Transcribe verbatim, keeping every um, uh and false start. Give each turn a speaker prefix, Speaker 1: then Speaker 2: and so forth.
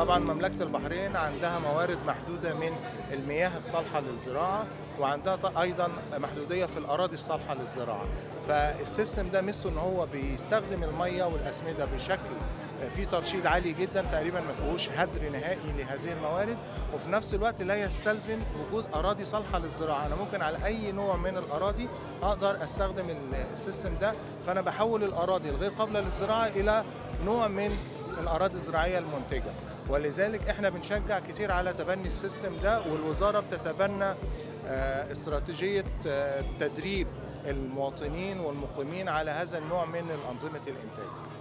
Speaker 1: طبعا مملكة البحرين عندها موارد محدودة من المياه الصالحة للزراعة، وعندها أيضا محدودية في الأراضي الصالحة للزراعة. فالسيستم ده ميزته إن هو بيستخدم المية والأسمدة بشكل في ترشيد عالي جدا، تقريبا ما فيهوش هدر نهائي لهذه الموارد، وفي نفس الوقت لا يستلزم وجود اراضي صالحه للزراعه. انا ممكن على اي نوع من الاراضي اقدر استخدم السيستم ده، فانا بحول الاراضي الغير قابله للزراعه الى نوع من الاراضي الزراعيه المنتجه. ولذلك احنا بنشجع كتير على تبني السيستم ده، والوزاره بتتبنى استراتيجيه تدريب المواطنين والمقيمين على هذا النوع من الانظمه الانتاج.